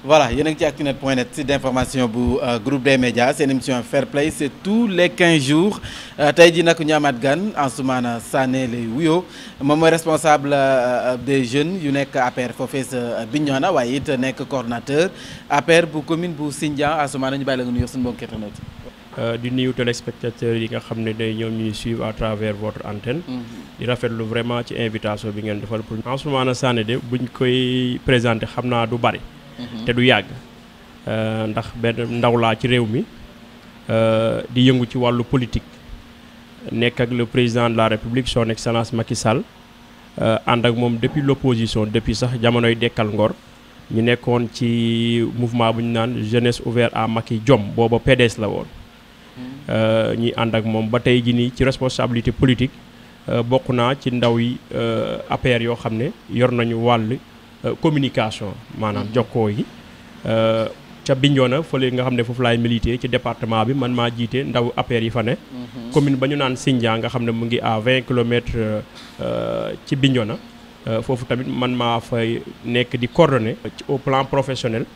voilà yéen a ngi ci Actunet.net site d'information bu groupe des médias seen émission Fair Play c'est tous les 15 jours tey jii nag ñu amaat gan Ansoumana Sané lay wuyoo moom mooy responsable des jeunes yu nekk APR foofee sa Bignona waaye it nekk coordonnateur APR bu commune bu Sindian. Ansoumana ñu bàyyi la nga nuyu suñu mbokki internet di nuyu téléspectateurs yi nga xam ne day ñoom ñuy suivre à travers votre antenne. di rafetlu vraiment ci invitation bi ngeen defal pour Ansoumana Sané de buñ koy présenté xam naa du bari. te du yàgg ndax benn ndaw laa ci réew mi di yëngu ci wàllu politique nekk ak le président de la République son excellence Macky Sall ànd ak moom depuis l'opposition depuis sax jamonoy dekkal ngor ñu nekkoon ci mouvement bu ñu naan jeunesse ouverte à Macky Jom booba PDS la woon ñuy ànd ak moom ba tey ji nii ci responsabilité politique bokk naa ci ndaw yi APR yoo xam ne yor nañu wàll communication maanaam jokkoo yi ca Bignona fële nga xam ne foofu laay milité ci département bi man maa jiite ndaw APR yi fa ne commune ba ñu naan Sindian nga xam ne mu ngi à 20 kilomètres ci Bignona foofu tamit man maa fay nekk di coordonner au plan professionnel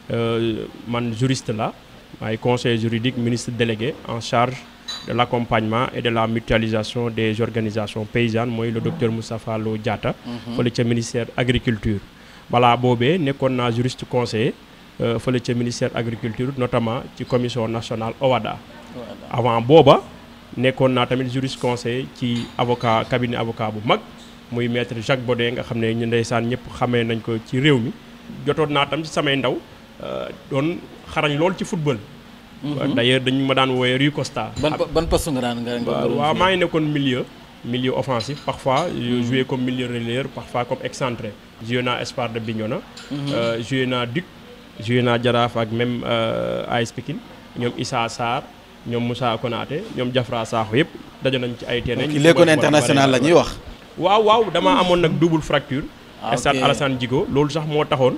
man juriste la maay conseiller juridique ministre délégué en charge de l'accompagnement et de la mutualisation des organisations paysannes mooy le docteur Moustapha Lo Diatta fële ca ministère agriculture balaa boobee nekkoon naa juriste conseiller fële ca ministère agriculture notamment ci commission nationale OHADA avant booba nekkoon naa tamit juriste conseiller ci avocat cabinet avocat bu mag muy maître Jacques Bodin nga xam ne ñu ndeysaan ñëpp xamee nañ ko ci réew mi jotoon naa tam ci samay ndaw doon xarañ lool ci football d'ailleurs dañu ma daan wooye Rui Costa ban poste nga daan waaw maa ngi nekkoon milieu offensif parfois joué comme milieu relayeur parfois comme excentré joué naa Espoir de Bignona joué naa Duc joué naa Jaraaf ak même AS Pikine ñoom Issa Sarr ñoom Moussa Konaté ñoom Diafra Sakho yëpp daje nañ ci ay terrain. ñu lekkoon international la ñuy wax. waaw damaa amoon nag double fracture. stade Alassane Djigo loolu sax moo taxoon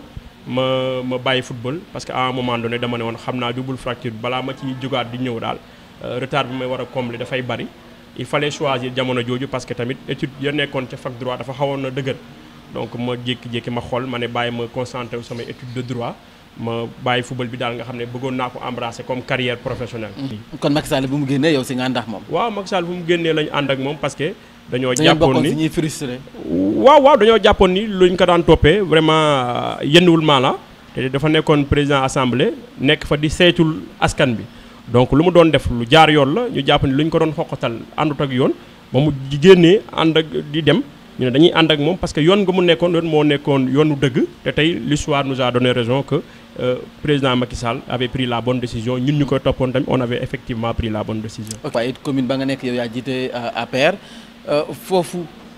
ma bàyyi football parce que à un moment donné dama ne woon xam naa double fracture balaa ma ci jógaat di ñëw daal retard bi may war a combler dafay bari. il fallait choisir jamono jooju parce que tamit étude ya nekkoon ca fac droit dafa xawoon na dëgër donc ma jékki-jékki ma xool ma ne bàyyi ma concentré wu samay étude de droit ma bàyyi football bi daal nga xam ne bëggoon naa ko embrasser comme carrière professionnelle. kon Macky Sall bu mu génnee yow si nga ànd ak moom. waaw Macky Sall bu mu génnee lañu ànd ak moom parce que. dañoo jàppoon ni ñuy frustré. waaw dañoo jàppoon ni luñ ko daan toppee vraiment yennuwul maanaam te dafa nekkoon président assemblée nekk fa di saytul askan bi. donc lu mu doon def lu jaar yoon la ñu jàpp ni lu ñu ko doon xoqatal àndut ak yoon ba mu génnee ànd ak di dem ñu ne dañuy ànd ak moom parce que yoon nga mu nekkoon yoon moo nekkoon yoonu dëgg te tey l'histoire nous a donné raison que président Macky Sall avait pris la bonne décision ñun ñu koy toppoon tamit on avait effectivement pris la bonne décision. waaye it commune ba nga nekk yow yaa jiite APR foofu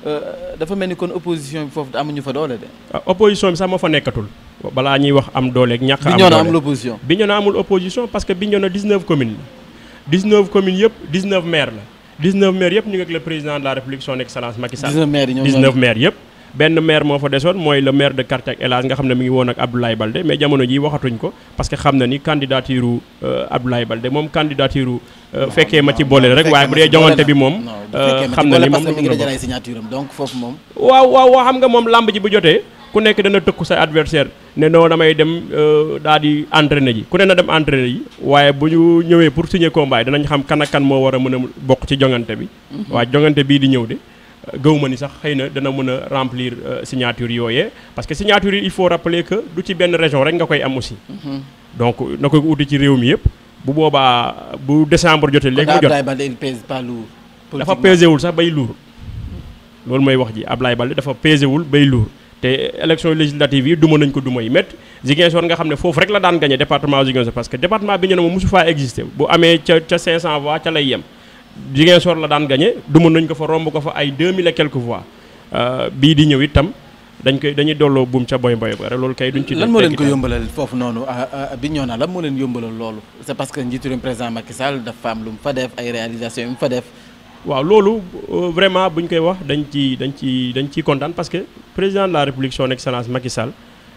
dafa mel ni kon opposition bi foofu amuñu fa doole de. opposition bi sax moo fa nekkatul. balaa ñuy wax am dooleeg ñàkk am doole Bignona amul opposition. Bignona amul opposition parce que Bignona 19 communes la 19 communes yëpp 19 maires la 19 maires yëpp ñu ngi ak le président de la République son excellence Macky Sall. 19 maires yëpp. benn maire moo fa desoon mooy le maire de quartier ak El Hadj nga xam ne mi ngi woon ak Abdoulaye Baldé mais jamono ji waxatuñ ko parce que xam na ni candidature Abdoulaye Baldé moom candidature fekkee ma ci boole rek waaye bu dee joŋante bi moom. xam na ni moom mi ngi dajale ay signature am donc foofu moom. waaw xam nga moom lamb ji bu jotee ku nekk dana tëkku sa adversaire ne non damay dem daal di entraîner ji ku ne na dem entraîner ji waaye bu ñu ñëwee pour signer combat danañ xam kan ak kan moo war a mën a bokk ci joŋante bi. waaye joŋante bii di ñëw de. gëw ma ni sax xëy na dana mën a remplir signature yooyee parce que signature yi il faut rappeler que du ci benn région rek nga koy am aussi. donc na koy uti ci réew mi yëpp. bu boobaa bu décembre jotee léegi mu jot Abdoulaye Baldé il pèse pas lourd. dafa pesé wul sax bay lourd. loolu mooy wax ji Abdoulaye Baldé dafa pesé wul bay lourd te élection législative yi duma nañ ko duma yi métti Ziguinchor nga xam ne foofu rek la daan gagné département Ziguinchor parce que département bi ñu ne moom mosu faa existé bu amee ca 500 voix ca lay yem. Ziguinchor la daan gagné duma nañ ko fa romb ko fa ay 2000 et quelques voix bii di ñëw itam dañuy dolloo buum ca boy ba loolu kay duñ ci. lan moo leen ko yombalal foofu noonu Bignona lan moo leen yombalal loolu c'est parce que njiitu réew président Macky Sall dafa am lu mu fa def ay réalisations yu mu fa def. waaw loolu vraiment buñ koy wax dañ ciy kontaan parce que président de la République son excellence Macky Sall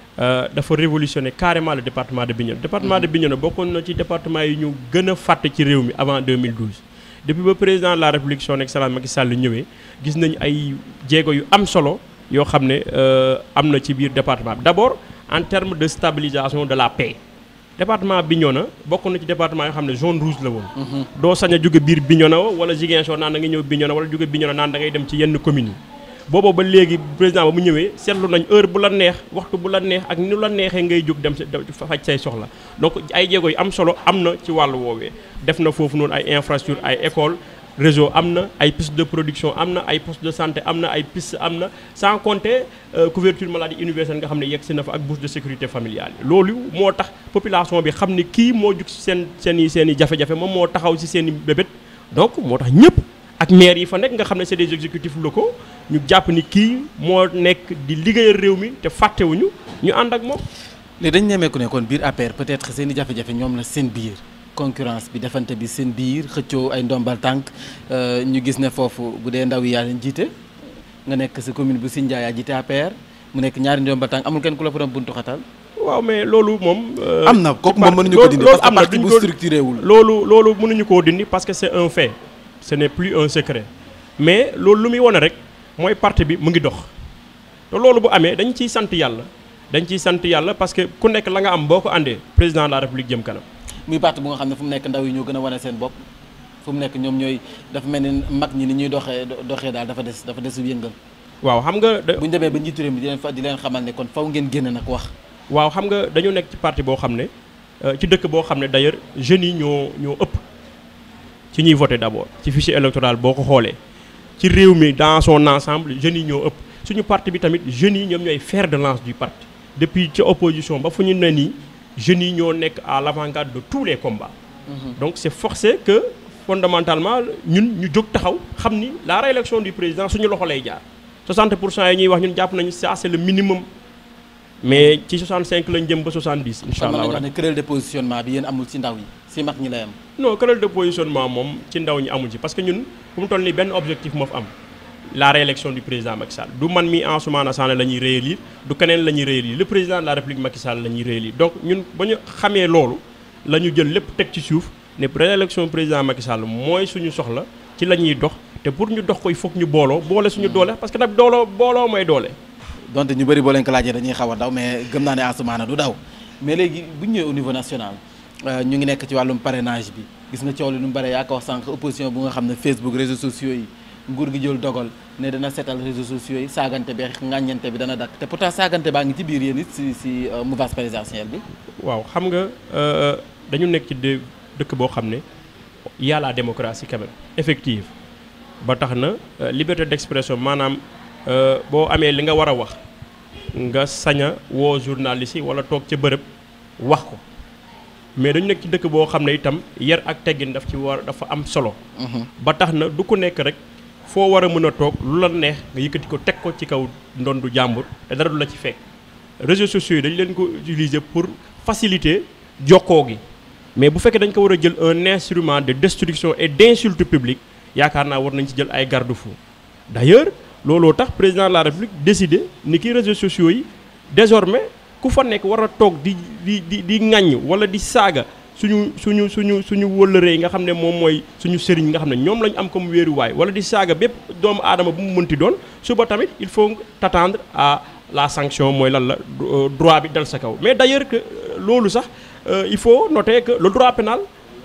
dafa révolutionner carrément le département de Bignona. département de Bignona bokkoon na ci département yi ñu gën a fàtte ci réew mi avant 2012. depuis ba président de la République son excellence Macky Sall ñëwee gis nañ ay jéego yu am solo yoo xam ne am na ci biir département bi d'abord en termes de stabilisation de la paix. Département Bignona bokk na ci département yoo xam ne zone rouge la woon. doo sañ a jóge biir Bignona wala Ziguinchor naan da ngay ñëw Bignona wala jóge Bignona naan da ngay dem ci yenn communes yi. boobu ba léegi président ba mu ñëwee seetlu nañ heure bu la neex waxtu bu la neex ak ni la neexee ngay jóg dem faj say soxla donc ay jéego yu am solo am na ci wàllu woowee def na foofu noonu ay infrastructure ay école réseau am na ay piste de production am na ay poste de santé am na ay piste am na sans compter couverture maladie universelle nga xam ne yegg si na fa ak bourse de sécurité familiale yi loolu moo tax population bi xam ni kii moo jug si seen i jafe-jafe moom moo taxaw si seen i bébét donc moo tax ñëpp ak maire yi fa nekk nga xam ne c'est des exécutifs locaux ñu jàpp ni kii moo nekk di liggéeyal réew mi te fàttewuñu ñu ànd ak moom. léegi dañ ñemeeku ne kon biir APR peut-être seen i jafe-jafe ñoom la seen biir concurrence bi defante bi seen biir xëccoo ay ndombal tànk ñu gis ne foofu bu dee ndaw yi yaa leen jiite nga nekk sa commune bu Sindia yaa jiite APR mu nekk ñaari ndombal tànk amul kenn ku la fa doon buntu xatal. waaw mais loolu moom. am na kooku moom mënuñu ko dindi parce que parti bu structuré wul. loolu mënuñu koo dindi parce que c'est un fait ce n'est plus un secret mais loolu lu muy wone rek mooy parti bi mu ngi dox te loolu bu amee dañ ciy sant yàlla parce que ku nekk la nga am boo ko àndee président de la république jëm kanam. muy parti bu nga xam ne fu mu nekk ndaw yi ñoo gën a wane seen bopp fu mu nekk ñoom ñooy dafa mel ni mag ñi ni ñuy doxee daal dafa des yëngal. waaw xam nga. bu ñu demee ba njiitu réew mi di leen xamal ne kon faw ngeen génn nag wax. waaw xam nga dañu nekk ci parti boo xam ne ci dëkk boo xam ne d'ailleurs jeunes yi ñoo ëpp ci ñuy voter d'abord ci fichier électoral boo ko xoolee ci réew mi dans son ensemble jeunes yi ñoo ëpp suñu parti bi tamit jeunes yi ñoom ñooy fer de lance du parti depuis ci opposition ba fu ñu ne nii jeunes yi ñoo nekk à l'avant-garde de tous les combats. Donc c'est forcé que fondamentalement ñun ñu jóg taxaw xam ni la réélection du président suñu loxo lay jaar 60% yi ñuy wax ñun jàpp nañu ça c'est le minimum mais ci 65 lañ jëm ba 70 incha allah. wax ne querelle de positionnement bi yéen amul ci ndaw yi ci mag ñi lay am. non querelle de positionnement moom ci ndaw ñi amul ci parce que ñun fu mu toll nii benn objectif moo fi am la réélection du président Macky Sall du man mi Ansoumana Sané la ñuy réélire du keneen la ñuy réélire le président de la république Macky Sall la ñuy réélire donc ñun ba ñu xamee loolu la ñu jël lépp teg ci suuf ne réélection président Macky Sall mooy suñu soxla ci la ñuy dox te pour ñu dox ko il faut que ñu boole suñu doole parce que nag booloo mooy doole. donte ñu bëri boo leen ko laajee dañuy xaw a daw mais gëm naa ne Ansoumana du daw mais léegi bu ñu ñëwee au niveau national ñu ngi nekk ci wàllum parrainage bi gis nga coow li nu mu bëree yaa ko wax sànq opposition bu nga xam ne Facebook réseaux sociaux yi nguur gi jël dogal ne dana seetal réseaux sociaux yi saagante bi ngàññante bi dana dakk te pourtant saagante baa ngi ci biir yéen it si mouvance présidentielle bi. waaw xam nga dañu nekk ci dëkk boo xam ne y a la démocratie quand même effective ba tax na liberté d'expression maanaam boo amee li nga war a wax nga sañ a woo journaliste yi wala toog ca bërëb wax ko mais dañu nekk ci dëkk boo xam ne itam yar ak teggin dafa am solo. ba tax na du ko nekk rek foo war a mën a toog lu la neex nga yëkkati ko teg ko ci kaw ndondu jàmbur te dara du la ci fekk réseaux sociaux yi dañu leen ko utiliser pour faciliter jokkoo gi mais bu fekkee dañ ko war a jël un instrument de destruction et d'insulte publique yaakaar naa war nañ ci jël ay garde-fous d'ailleurs looloo tax président de la république décidé ni ki réseaux sociaux yi désormais ku fa nekk war a toog di ŋaññ wala di saaga suñu wëllëree yi nga xam ne moom mooy suñu sëriñ nga xam ne ñoom lañu am comme wéeruwaay wala di saaga bépp doomu aadama bu mu mënti doon suba tamit il faut t'attendre à la sanction mooy lan la droit bi dal sa kaw mais d'ailleurs que loolu sax il faut noter que le droit pénal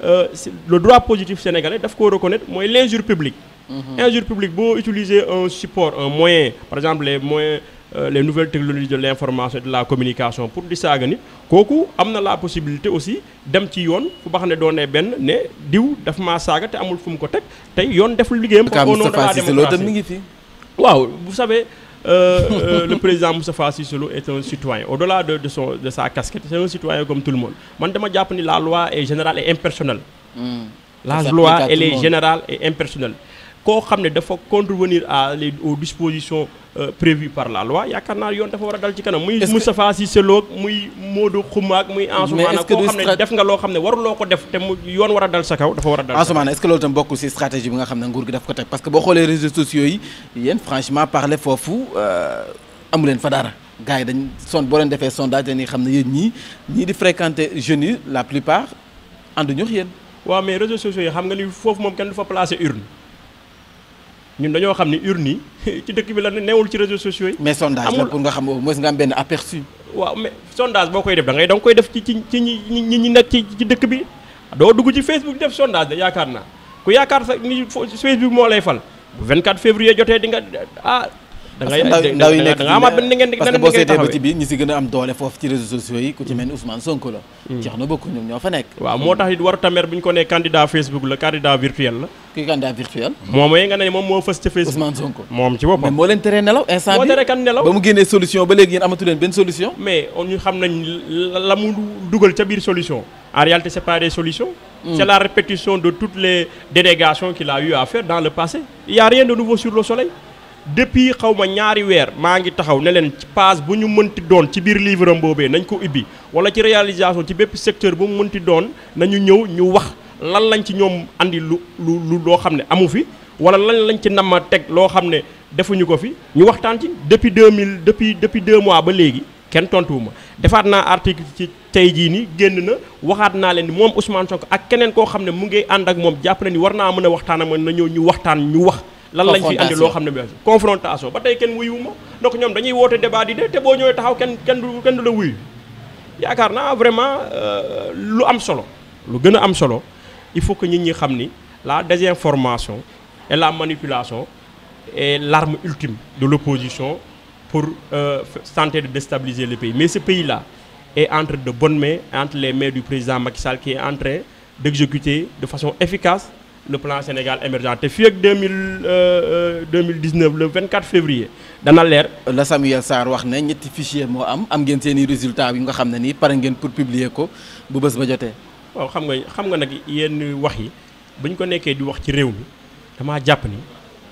le droit positif sénégalais daf ko reconnaître mooy l'injure publique. Injure publique boo utiliser un support un moyen par exemple les moyens les nouvelles technologies de l'information et de la communication pour di saaga nit kooku am na la possibilité aussi dem ci yoon fu ba xam ne doonee benn ne diw daf maa saaga te amul fu mu ko teg tey yoon deful liggéeyam au nom de la démocratie waaw vous savez le président Moustapha Cissé Lo est un citoyen au-delà de sa casquette c'est un citoyen comme tout le monde man dama jàpp ni la loi est générale et impersonnelle la loi elle est générale et impersonnelle koo xam ne dafa contrevenir aux dispositions prévues par la loi yaakaar naa yoon dafa war a dal ci kanam muy Moustapha Cissé Lo muy Modou Xumaak muy Ansoumana koo xam ne def nga loo xam ne waruloo ko def te mu yoon war a dal sa kaw dafa war a dal Ansoumana est-ce que loolu tam bokkul ci stratégie bi nga xam ne nguur gi daf ko teg parce que boo xoolee réseaux sociaux yi yéen franchement parler foofu amu leen fa dara gars yi dañ boo leen defee sondage dañuy xam ne yéen ñii di fréquenter jeunes yi la plupart ànduñu yéen waaw mais réseaux sociaux yi xam nga ni foofu moom kenn du fa placer urne ñun dañoo xam ni urne yi ci dëkk bi la newul ci réseaux sociaux yi. mais sondage la pour nga xam au moins nga am benn aperçu. waaw mais sondage boo koy def da nga koy def ci ñi nekk ci dëkk bi doo dugg ci Facebook def sondage de yaakaar naa ku yaakaar sax ni Facebook moo lay fal bu 24 février jotee di nga da ngay nekk da nga amaat benn ngeen parce que boo seetee ba ci biir ñi si gën a am doole foofu ci réseaux sociaux yi ku ci mel ni Ousmane Sonko la ceex na bokk ñoom ñoo fa nekk waaw moo tax it waru tamer bu ñu ko nee candidat Facebook la candidat virtuel la kii candidat virtuel moom nga ne moom moo fës ca Facebook Ousmane Sonko moom ci boppam mais moo leen teree nelaw instant bi moo tere kan nelaw ba mu génnee solution ba léegi yéen amatu leen benn solution mais ñu xam nañ la mu dugal ca biir solution en réalité c'est pas des solutions c'est la répétition de toutes les dénégations qu'il a eu à faire dans le passé il y a rien de nouveau sur le soleil depuis xawma ñaari weer maa ngi taxaw ne leen ci page bu ñu mënti doon ci biir livre am boobee nañ ko ubbi wala ci réalisation ci bépp secteur bu mu mënti doon nañu ñëw ñu wax lan lañ ci ñoom andi lu loo xam ne amu fi wala lan lañ ci nama teg loo xam ne defuñu ko fi ñu waxtaan ci depuis 2 mois ba léegi kenn tontuwuma defaat naa article ci tey jii ni génn na waxaat naa leen ni moom Ousmane Sonko ak keneen koo xam ne mu ngi ànd ak moom jàpp na ni war naa mën a waxtaan ak man na ñëw ñu waxtaan ñu wax lan lañ fi andi loo xam ne bi confrontation ba tey kenn wuyu ma donc ñoom dañuy woote débat di de te boo ñëwee taxaw kenn du la wuyu yaakaar naa vraiment lu am solo lu gën a am solo il faut que nit ñi xam ni la désinformation et la manipulation est l'arme ultime de l'opposition pour tenter de déstabiliser le pays mais ce pays-là est entre de bonnes mains entre les mains du président Macky Sall qui est en train d'exécuter de façon efficace le plan Sénégal émergent te fii ak 2019 le 24 février dana leer. la Samuel Sarr wax ne ñetti fichier moo am ngeen seeni résultats yi nga xam ne nii pare ngeen pour publier ko bu bés ba jotee. waaw xam nga nag yenn wax yi bu ñu ko nekkee di wax ci réew mi damaa jàpp ni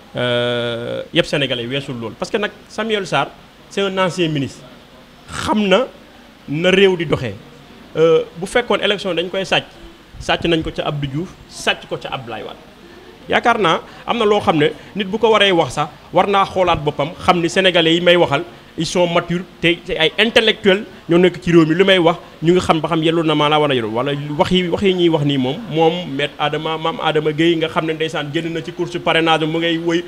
yëpp sénégalais weesul loolu parce que nag Samuel Sarr c'est un ancien ministre xam na réew di doxee bu fekkoon élection dañ koy sàcc nañ ko ca Abdou Diouf sàcc ko ca Abdoulaye Wade yaakaar naa am na loo xam ne nit bu ko waree wax sax war naa xoolaat boppam xam ni sénégalais yi may waxal ils sont matures te ay intellectuels ñoo nekk ci réew mi li may wax ñu ngi xam ba xam yellu na maa laa war a yellu wala wax yi ñuy wax nii moom maître Maam Adama Gueye nga xam ne ndeysaan génn na ci course parrainage mu ngay woy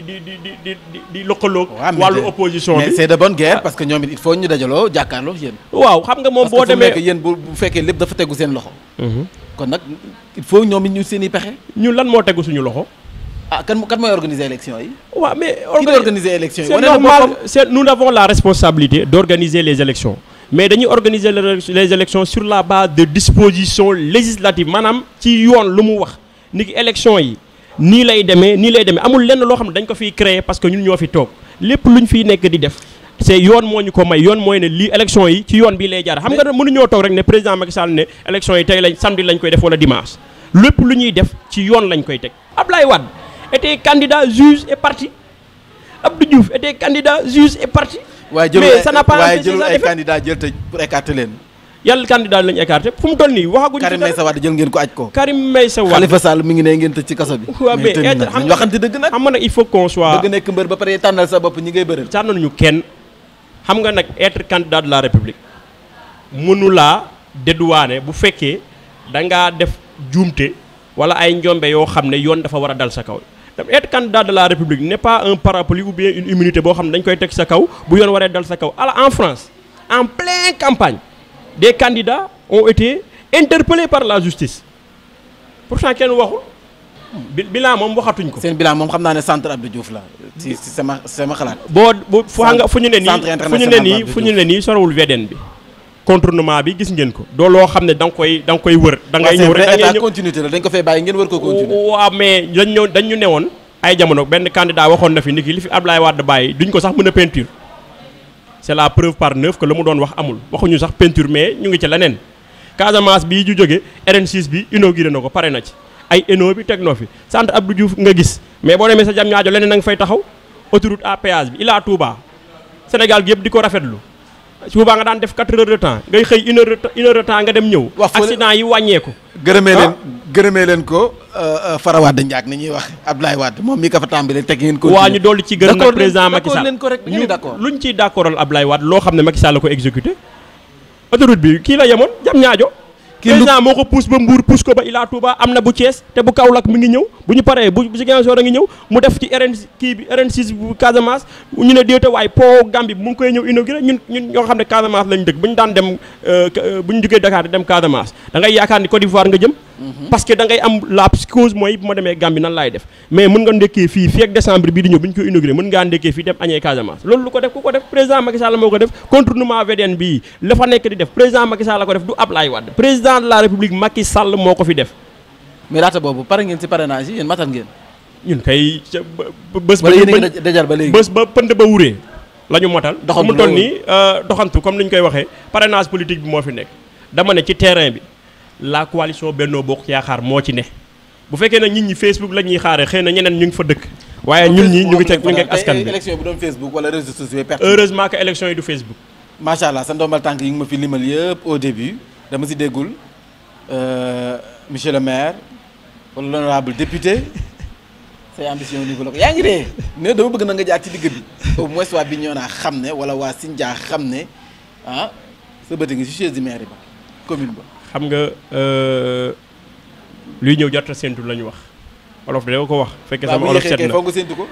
di lëkkaloog wàllu opposition bi mais c'est de bonne guerre parce que ñoom it il faut ñu dajaloo jàkkaarloo yéen waaw xam nga moom boo demee parce que yéen bu fekkee lépp dafa tegu seen loxo kon nag il faut ñoom it ñu seen i pexe ñun lan moo tegu suñu loxo kan mooy organiser élection yi waaw mais organiser élection yi c'est normal nous avons la responsabilité d'organiser les élections mais dañuy organiser les élections sur la base de dispositions législatives maanaam ci yoon lu mu wax ni ki élection yi nii lay demee amul lenn loo xam ne dañ ko fiy créer parce que ñun ñoo fi toog lépp luñ fiy nekk di def c'est yoon moo ñu ko may yoon mooy ne lii élection yi ci yoon bi lay jaar xam nga mënuñoo toog rek ne président Macky Sall ne élection yi tey samedi lañ koy def wala dimanche lépp lu ñuy def ci yoon lañ koy teg Abdoulaye Wade était candidat juge et parti Abdou Diouf était candidat juge et parti mais ça n'a pas empêché jëlul ay candidat jël tëj pour écarter leen yàlla candidat lañ écarté fu mu toll nii waxaguñu Karim Meïssa Wade jël ngeen ko aj ko Karim Meïssa Wade Khalifa Sall mi ngi ne ngeen tëj ci kaso bi waaw mais ñu waxante dëgg nag xam nga nag il faut qu'on soit bëgg nekk mbër ba pare tànnal sa bopp ñi ngay bëral tànnaluñu kenn xam nga nag être candidat de la République mënulaa dédouaner bu fekkee dangaa def juumte wala ay njombe yoo xam ne yoon dafa war a dal sa kaw être candidat de la République n'est pas un parapluie ou bien une immunité boo xam ne dañ koy teg sa kaw bu yoon waree dal sa kaw en France en pleine campagne des candidats ont été interpellés par la justice pourtant kenn waxul bilan moom waxatuñ ko. seen bilan moom xam naa ne centre Abdou Diouf la si sama xalaat. fu ñu ne nii sorowul VDN bi. contournement bi gis ngeen ko. doo loo xam ne da nga koy wër. da ngay ñëw rek da ngay ñëw continuité la dañ ko fay bàyyi ngeen wër ko continuer. waaw mais dañ ñu newoon ay jamono benn candidat waxoon na fi ni ki li fi Abdoulaye Wade bàyyi duñ ko sax mën a peinture. c'est la preuve par 9 que la mu doon wax amul waxuñu sax peinture mais ñu ngi ci leneen Casamance bii ju jóge RN6 bi inauguré na ko pare na ci ay ENO bi teg noo fi centre Abdou Diouf nga gis mais boo demee sa jam ñaajo leneen na nga fay taxaw autoroute à péage bi Ila Touba Sénégal gi yëpp di ko rafetlu Touba nga daan def 4 heures de temps ngay xëy une heure de temps nga dem ñëw accident yi wàññeeku gërëmee leen ko Fara Wade Ndiak ni ñuy wax Abdoulaye Wade moom mi ka fa tàmbalee teg ngeen ko waa ñu dolli ci gërëm nag président Macky Sall leen ko rek ñu d'accord luñ ciy d'accordal Abdoulaye Wade loo xam ne Macky Sall la ko exécuté autoroute bi kii la yemoon jam ñaajo président moo ko pousse ba Mbour pousse ko ba Ila Touba am na bu Thiès te bu Kaolack mi ngi ñëw bu ñu paree bu Ziguinchor a ngi ñëw mu def ci RN6 bu Casamance ñu ne déeta waay po Gambie mu ngi koy ñëw inauguré ñun ñoo xam ne Casamance lañ dëkk bu ñu daan dem bu ñu jógee Dakar di dem Casamance da ngay yaakaar ni Côte d'Ivoire nga jëm parce que da ngay am la psychose mooy bu ma demee Gambie nan laay def mais mën nga ndekkee fii ak décembre bii di ñëw bu ñu koy inauguré mën ngaa ndekkee fii dem añee Casamance loolu lu ko def ku ko def président Macky Sall moo ko def contournement VDN bii la fa nekk di def président Macky Sall la ko def du Ablaye Wade président de la République Macky Sall moo ko fi def. mais laata boobu pare ngeen ci parrainage yi yéen matal ngeen. ñun kay bés ba pënd ba wuree la ñu motal mu toll nii doxantu comme ni ñu koy waxee parrainage politique bi moo fi nekk dama ne ci terrain bi la coalition Benno Bokk Yaakaar moo ci ne bu fekkee nag nit ñi Facebook la ñuy xaaree xëy na ñeneen ñu ngi fa dëkk waaye ñun ñi ñu ngi ak askan bi élection bu doon Facebook wala réseaux sociaux heureusement que élection yi du Facebook. macha allah sa ndombal tànk yi nga ma fi limal yëpp au début dama si déggul monsieur le maire wala l'honorable député say ambition niveau la ko yaa ngi dee ne dama bëgg na nga jaar ci digg bi au moins waa bi ñoo naa xam ne wala waa Sindia xam ne ah sa bëti ngi si chaise du maire ba commune ba. xam nga luy ñëw jarta séntu la ñu wax olof da ko wax fekkee sama olof set na foog nga séntu ko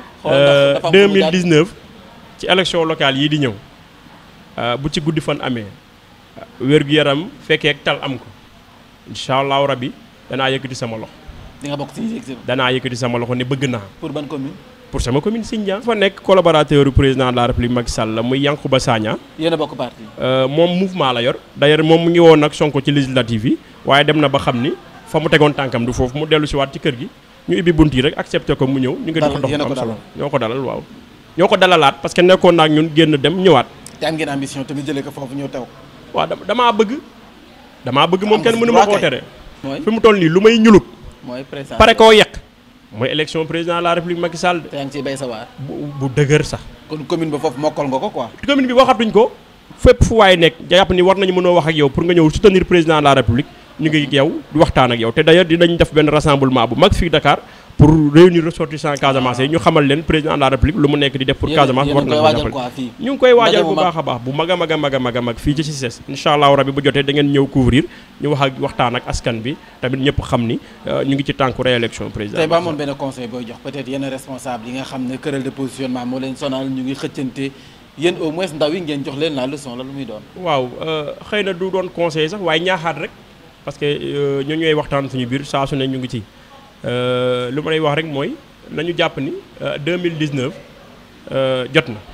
2019 ci élection locale yii di ñëw bu ci guddi fan amee wér-gu-yaram fekkee ak tal am ko incha allahu rabbi danaa yëkkati sama loxo. di nga bokk ci danaa yëkkati sama loxo ne bëgg naa. pour ban commune. pour sama commune Sindia. fa nekk collaborateur président de la République Macky Sall la muy Yankhoba Sagna. yéen a bokk parti. moom mouvement la yor. d'ailleurs moom mu ngi woon nag Sonko ci législative yi waaye dem na ba xam ni fa mu tegoon tànkam du foofu mu dellu si waat ci kër gi ñu ubbi bunt yi rek accepté ko mu ñëw. ñu ngi dox dox am solo ñoo ko dalal waaw. ñoo ko dalalaat parce que nekkoon naa ak ñun génn dem ñëwaat. te am ngeen ambition tamit jëlee ko foofu ñëw taw. waaw damaa bëgg moom kenn mënu ma koo tere. fi mu toll nii lu may ñulut. mooy président pare koo yekk. mooy élection président de la République Macky Sall. te yaa ngi ciy bay sa waar. bu dëgër sax. kon commune ba foofu mokkal nga ko quoi. commune bi waxatuñ ko fépp fu waay nekk jàpp ni war nañu mënoo wax ak yow pour nga ñëw soutenir président de la République ñu ngi yow di waxtaan ak yow te d'ailleurs dinañ def benn rassemblement bu mag fii Dakar pour réunir ressortissants Casamance yi ñu xamal leen président de la République lu mu nekk di def pour Casamance war na ko jàppale ñu ngi koy waajal bu baax a baax bu mag a mag fii ci CICES incha allahu rabbi bu jotee da ngeen ñëw couvrir ñu wax ak waxtaan ak askan bi tamit ñëpp xam ni ñu ngi ci tànku réélection président. tey ba amoon benn conseil booy jox peut-être yenn responsable yi nga xam ne querelle de positionnement moo leen sonal ñu ngi xëccante yéen au moins ndaw yi ngeen jox leen la leçon la lu muy doon. waaw xëy na du doon conseil sax waaye ñaaxaat rek parce que ñu ñooy waxtaan suñu biir saa su ne ñu ngi ci lu ma lay wax rek mooy nañu jàpp ni 2019 jot na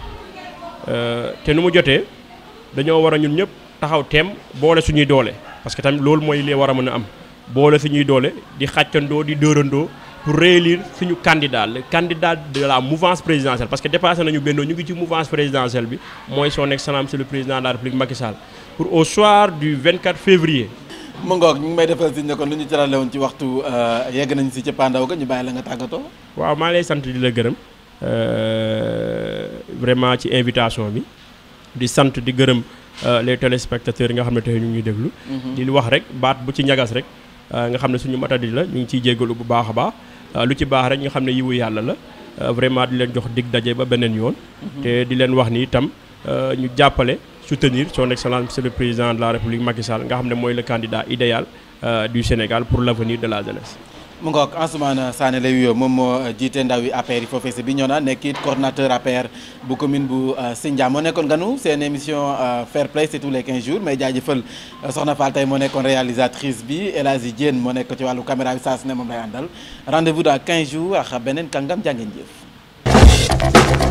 te nu mu jotee dañoo war a ñun ñëpp taxaw teem boole suñuy doole parce que tamit loolu mooy li war a mën a am boole suñuy doole di xàccandoo di dóorandoo pour réélire suñu candidat le candidat de la mouvance présidentielle parce que dépassé nañu bennoo ñu ngi ci mouvance présidentielle bi mooy son excellence monsieur le président de la République Macky Sall pour au soir du 24 février. mu ngoog ñu ngi may defal si ne kon lu ñu tërale woon ci waxtu yegg nañu si cappaandaw ga ñu bàyyi la nga tàggatoo. waaw maa lay sant di la gërëm vraiment ci invitation bi di sant di gërëm les téléspectateurs yi nga xam ne tey ñu ngi déglu. di wax rek baat bu ci ñagas rek nga xam ne suñu matadi la ñu ngi ciy jéggalu bu baax a baax lu ci baax rek ñu xam ne yiwu yàlla la vraiment di leen jox dig daje ba beneen yoon. te di leen wax ni itam ñu jàppale. soutenir son excellence monsieur le président de la République Macky Sall nga xam ne mooy le candidat idéal du Sénégal pour l'avenir de la jeunesse. mu ngoog Ansoumana Sané lay wuyoo moom moo jiite ndaw yi APR yi foofee si Bignona nekk it coordonnateur APR bu commune bu Sindia moo nekkoon ganu seen émission Fair Play c'est tous les 15 jours mais jaajëfal Soxna Fall tey moo nekkoon réalisatrice bi El Hadji Diène moo nekk ci wàllu caméra bi saa su ne moom lay àndal rendez-vous dans 15 jours ak beneen kàngam jàngeen jëf.